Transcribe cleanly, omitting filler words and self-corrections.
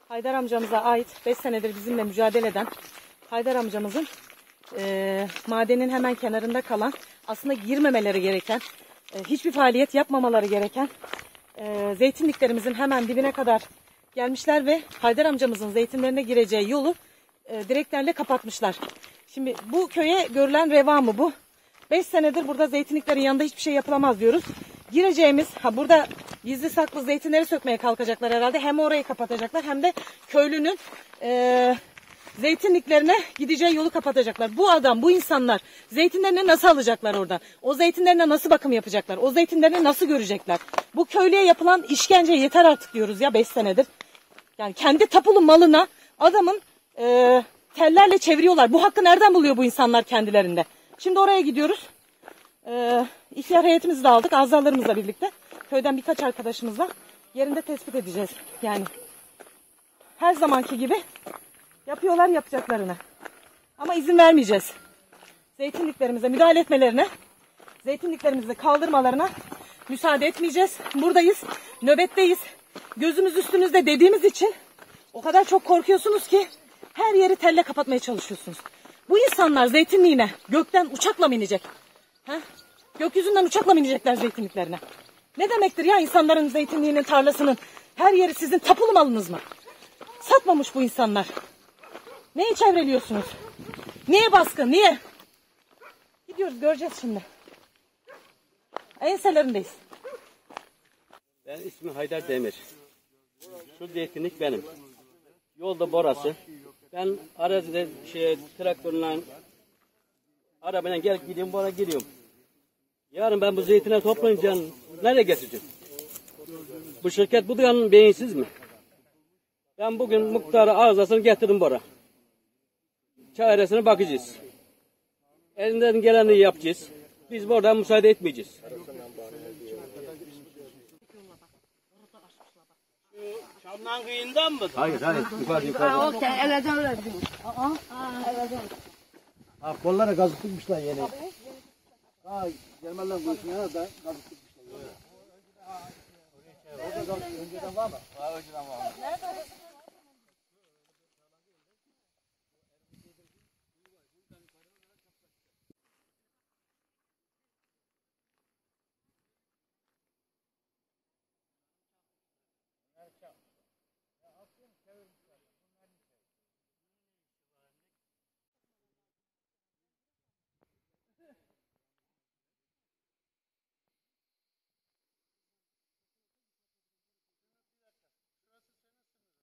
Haydar amcamıza ait 5 senedir bizimle mücadele eden Haydar amcamızın madenin hemen kenarında kalan, aslında girmemeleri gereken, hiçbir faaliyet yapmamaları gereken zeytinliklerimizin hemen dibine kadar gelmişler ve Haydar amcamızın zeytinlerine gireceği yolu direklerle kapatmışlar. Şimdi bu köye görülen reva mı bu? 5 senedir burada zeytinliklerin yanında hiçbir şey yapılamaz diyoruz. Gireceğimiz, burada gizli saklı zeytinleri sökmeye kalkacaklar herhalde. Hem orayı kapatacaklar hem de köylünün zeytinliklerine gideceği yolu kapatacaklar. Bu insanlar zeytinlerini nasıl alacaklar oradan? O zeytinlerine nasıl bakım yapacaklar? O zeytinlerini nasıl görecekler? Bu köylüye yapılan işkence yeter artık diyoruz ya 5 senedir. Yani kendi tapulu malına adamın tellerle çeviriyorlar. Bu hakkı nereden buluyor bu insanlar kendilerinde? Şimdi oraya gidiyoruz. İhtiyar heyetimizi de aldık. Azalarımızla birlikte. Köyden birkaç arkadaşımızla yerinde tespit edeceğiz. Yani her zamanki gibi yapıyorlar yapacaklarını. Ama izin vermeyeceğiz. Zeytinliklerimize müdahale etmelerine, zeytinliklerimizi kaldırmalarına müsaade etmeyeceğiz. Buradayız, nöbetteyiz. Gözümüz üstünüzde dediğimiz için o kadar çok korkuyorsunuz ki her yeri telle kapatmaya çalışıyorsunuz. Bu insanlar zeytinliğine gökten uçakla mı inecek? Gökyüzünden uçakla mı inecekler zeytinliklerine? Ne demektir ya insanların zeytinliğinin, tarlasının her yeri sizin tapulu malınız mı? Satmamış bu insanlar. Neyi çevreliyorsunuz? Niye baskın? Niye? Gidiyoruz, göreceğiz şimdi. Enselerindeyiz. Ben ismim Haydar Demir. Şu zeytinlik benim. Yolda borası. Ben arazide traktörle arabayla gelip gidiyorum, bora giriyorum. Yarın ben bu zeytine toplayınca nereye getireceğim? Bu şirket bu dünyanın beyinsiz mi? Ben bugün muhtarı arızasını getirdim bora. Çaresine bakacağız. Elinden geleni yapacağız. Biz buradan müsaade etmeyeceğiz. Şamdan kıyından mı? Hayır. Yukarı. Kollara gazı tutmuşlar yeni. Gelmeden koysun yana da gazı tutmuşlar. Orada gaz önceden var mı? Önceden var.